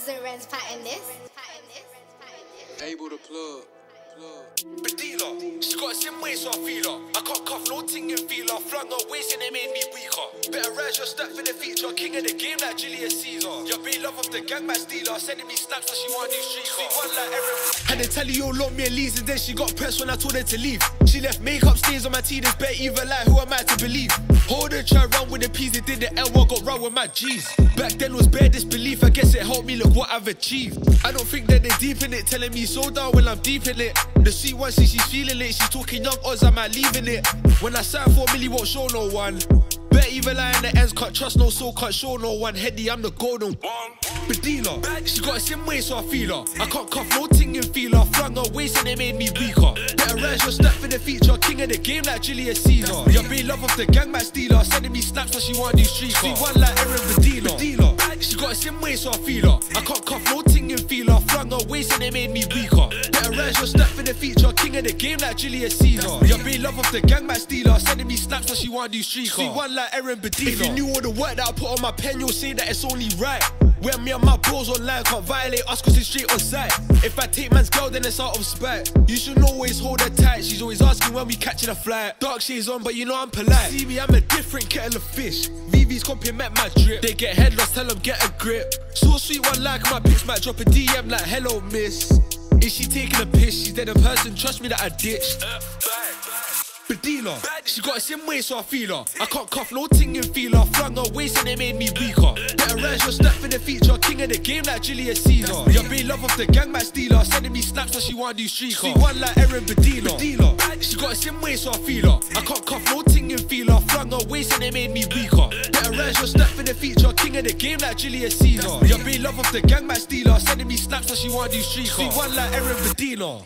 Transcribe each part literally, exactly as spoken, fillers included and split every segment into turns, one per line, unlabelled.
Firms and Rents pattern this.
Able to plug, plug.
But dealer, she got the same way, so I feel her. I can't cuff no ting and feel her. Flung her waist and it made me weaker. Better rise your step for the feature. King of the game like Julius Caesar. Your bae love of the gang man stealer. Sending me snaps so she want new streaker. She one like Aaron. Had to tell you all locked me and leaves, and then she got pressed when I told her to leave. She left makeup stains on my teeth, this bet even lie, who am I to believe? Hold her, try run with the P's, they did the L one, got round with my G's. Back then was bare disbelief, I guess it helped me, look what I've achieved. I don't think that they're deep in it, telling me so down when I'm deep in it. The sweet one, see she's feeling it, she's talking young odds, I might leaving it. When I sign for a milli, won't show no one. Bet even lie in the ends, can't trust no soul, can't show no one. Heady, I'm the golden one. But dealer, she got the same way, so I feel her. I can't cuff no ting and feel her. Flung her waist and it made me weaker. Better rise your step for the feature. King of the game like Julius Caesar. Your bae love of the gang man stealer. Sending me snaps so she want new streaker. She one like Aaron Badila. dealer, she got the same way, so I feel her. I can't cuff no ting and feel her. Flung her waist and it made me weaker. Better rise your step for the feature. King of the game like Julius Caesar. Your bae love of the gang man stealer. Sending me snaps so she want new streaker. She one like Aaron Badila. If you knew all the work that I put on my pen, you'll say that it's only right. When me and my bros online can't violate us cause it's straight on sight. If I take man's girl then it's out of spite. You should always hold her tight, she's always asking when we catching a flight. Dark shades on but you know I'm polite. See me, I'm a different kettle of fish. V V's compliment my drip. They get head lost, tell them get a grip. So sweet one like my pics might drop a D M like hello miss. Is she taking a piss? She's dead in person, trust me that I ditched. But dealer, she got the same way, so I feel her. I can't cuff no ting and feel her. Flung her waist and it made me weaker. Better rise your step for the feature. King of the game like Julius Caesar. Your bae love of the gang man stealer. Sending me snaps so she want new streaker. She one like Aaron Badila. dealer, she got the same way, so I feel her. I can't cuff no ting and feel her. Flung her waist and it made me weaker. Better rise your step for the feature. King of the game like Julius Caesar. Your bae love of the gang man stealer. Sending me snaps so she want new streaker. She one like Aaron Badila.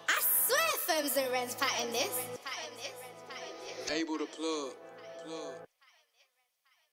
Firms and Rents pattern this.
Able to plug, plug.